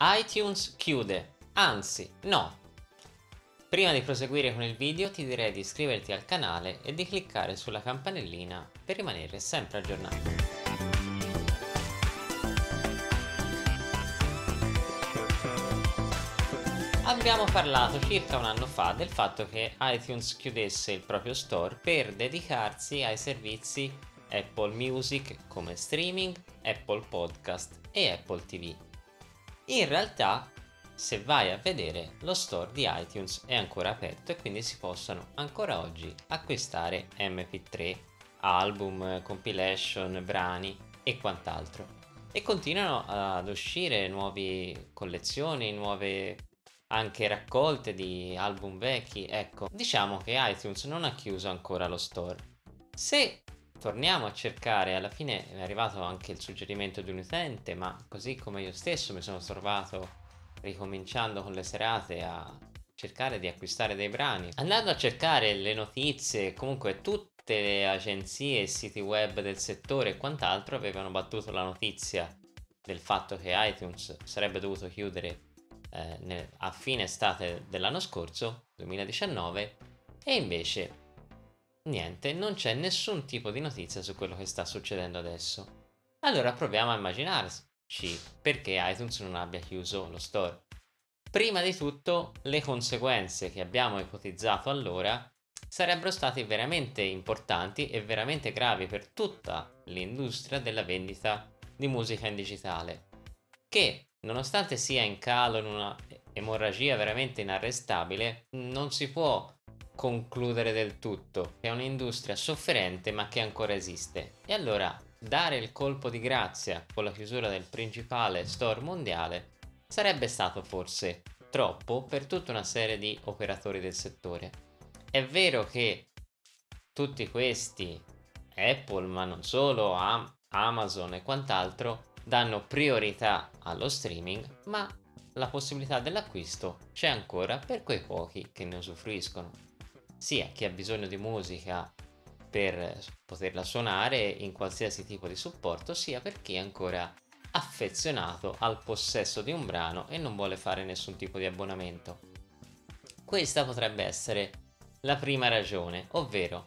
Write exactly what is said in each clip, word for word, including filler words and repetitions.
iTunes chiude, anzi no. Prima di proseguire con il video ti direi di iscriverti al canale e di cliccare sulla campanellina per rimanere sempre aggiornato. Abbiamo parlato circa un anno fa del fatto che iTunes chiudesse il proprio store per dedicarsi ai servizi Apple Music come streaming, Apple Podcast e Apple ti vu. In realtà, se vai a vedere, lo store di iTunes è ancora aperto e quindi si possono ancora oggi acquistare emme pi tre, album, compilation, brani e quant'altro. E continuano ad uscire nuove collezioni, nuove anche raccolte di album vecchi. Ecco, diciamo che iTunes non ha chiuso ancora lo store. Se torniamo a cercare, alla fine è arrivato anche il suggerimento di un utente, ma così come io stesso mi sono trovato ricominciando con le serate a cercare di acquistare dei brani, andando a cercare le notizie, comunque tutte le agenzie e siti web del settore e quant'altro avevano battuto la notizia del fatto che iTunes sarebbe dovuto chiudere eh, nel, a fine estate dell'anno scorso, duemiladiciannove, e invece niente, non c'è nessun tipo di notizia su quello che sta succedendo adesso. Allora proviamo a immaginarci perché iTunes non abbia chiuso lo store. Prima di tutto, le conseguenze che abbiamo ipotizzato allora sarebbero state veramente importanti e veramente gravi per tutta l'industria della vendita di musica in digitale, che nonostante sia in calo, in una emorragia veramente inarrestabile, non si può concludere del tutto. È un'industria sofferente ma che ancora esiste. E allora dare il colpo di grazia con la chiusura del principale store mondiale sarebbe stato forse troppo per tutta una serie di operatori del settore. È vero che tutti questi, Apple ma non solo, Am- Amazon e quant'altro, danno priorità allo streaming, ma la possibilità dell'acquisto c'è ancora per quei pochi che ne usufruiscono, sia chi ha bisogno di musica per poterla suonare in qualsiasi tipo di supporto, sia per chi è ancora affezionato al possesso di un brano e non vuole fare nessun tipo di abbonamento. Questa potrebbe essere la prima ragione, ovvero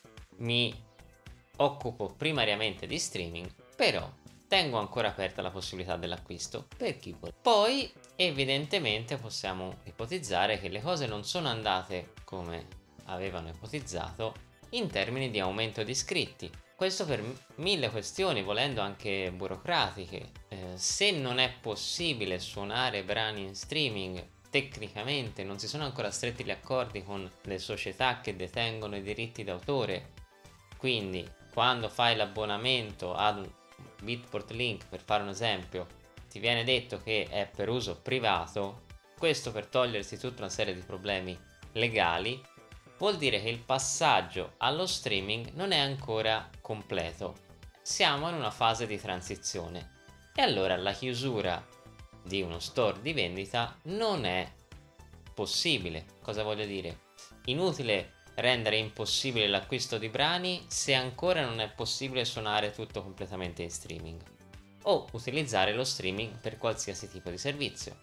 mi occupo primariamente di streaming, però tengo ancora aperta la possibilità dell'acquisto per chi vuole. Poi evidentemente possiamo ipotizzare che le cose non sono andate come avevano ipotizzato in termini di aumento di iscritti. Questo per mille questioni, volendo anche burocratiche. Eh, se non è possibile suonare brani in streaming, tecnicamente non si sono ancora stretti gli accordi con le società che detengono i diritti d'autore, quindi quando fai l'abbonamento ad un Beatport Link, per fare un esempio, ti viene detto che è per uso privato, questo per togliersi tutta una serie di problemi legali, vuol dire che il passaggio allo streaming non è ancora completo. Siamo in una fase di transizione e allora la chiusura di uno store di vendita non è possibile. Cosa voglio dire? Inutile rendere impossibile l'acquisto di brani se ancora non è possibile suonare tutto completamente in streaming o utilizzare lo streaming per qualsiasi tipo di servizio.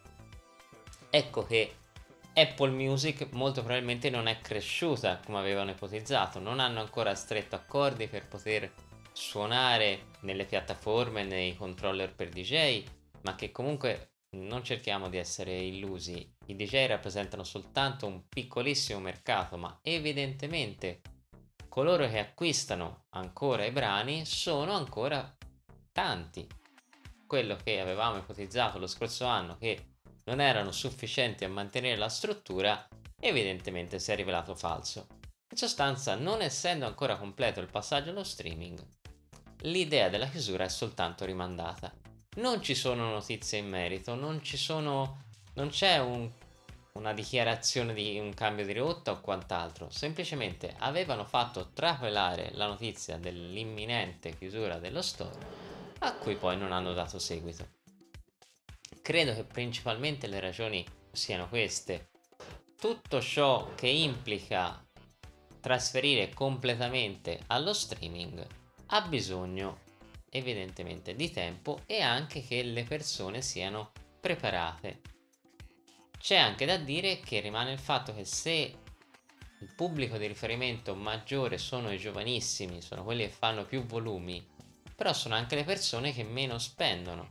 Ecco che Apple Music molto probabilmente non è cresciuta come avevano ipotizzato, non hanno ancora stretto accordi per poter suonare nelle piattaforme, nei controller per D J, ma che comunque non cerchiamo di essere illusi, i D J rappresentano soltanto un piccolissimo mercato, ma evidentemente coloro che acquistano ancora i brani sono ancora tanti. Quello che avevamo ipotizzato lo scorso anno, che non erano sufficienti a mantenere la struttura, evidentemente si è rivelato falso. In sostanza, non essendo ancora completo il passaggio allo streaming, l'idea della chiusura è soltanto rimandata. Non ci sono notizie in merito, non ci sono, non c'è un, una dichiarazione di un cambio di rotta o quant'altro, semplicemente avevano fatto trapelare la notizia dell'imminente chiusura dello store, a cui poi non hanno dato seguito. Credo che principalmente le ragioni siano queste. Tutto ciò che implica trasferire completamente allo streaming ha bisogno evidentemente di tempo e anche che le persone siano preparate. C'è anche da dire che rimane il fatto che se il pubblico di riferimento maggiore sono i giovanissimi, sono quelli che fanno più volumi, però sono anche le persone che meno spendono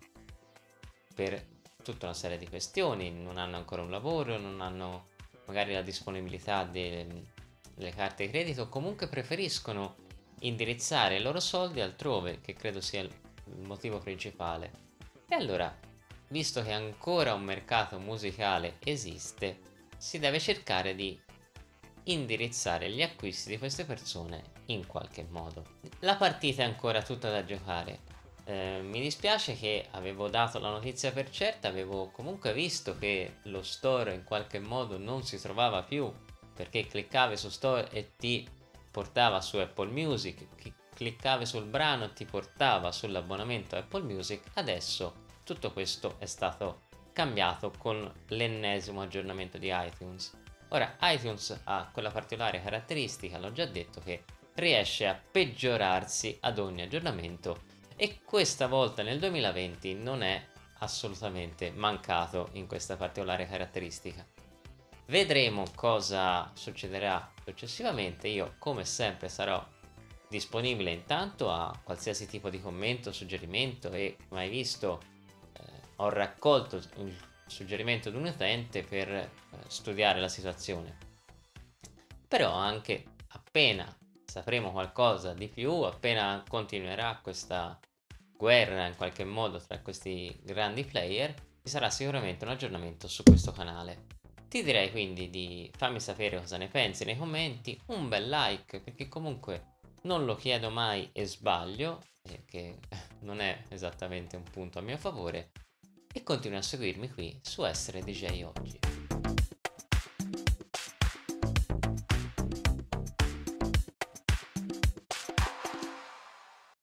per tutta una serie di questioni, non hanno ancora un lavoro, non hanno magari la disponibilità delle, delle carte di credito, comunque preferiscono indirizzare i loro soldi altrove, che credo sia il motivo principale. E allora, visto che ancora un mercato musicale esiste, si deve cercare di indirizzare gli acquisti di queste persone in qualche modo. La partita è ancora tutta da giocare. Eh, mi dispiace che avevo dato la notizia per certa, avevo comunque visto che lo store in qualche modo non si trovava più, perché cliccavi su store e ti portava su Apple Music, cliccavi sul brano e ti portava sull'abbonamento Apple Music. Adesso tutto questo è stato cambiato con l'ennesimo aggiornamento di iTunes. Ora, iTunes ha quella particolare caratteristica, l'ho già detto, che riesce a peggiorarsi ad ogni aggiornamento, e questa volta nel duemilaventi non è assolutamente mancato in questa particolare caratteristica. Vedremo cosa succederà successivamente. Io, come sempre, sarò disponibile intanto a qualsiasi tipo di commento, suggerimento, e come hai visto eh, ho raccolto il suggerimento di un utente per eh, studiare la situazione. Però anche appena sapremo qualcosa di più, appena continuerà questa guerra in qualche modo tra questi grandi player, ci sarà sicuramente un aggiornamento su questo canale. Ti direi quindi di farmi sapere cosa ne pensi nei commenti, un bel like, perché comunque non lo chiedo mai e sbaglio, eh, che non è esattamente un punto a mio favore, e continua a seguirmi qui su Essere D J Oggi.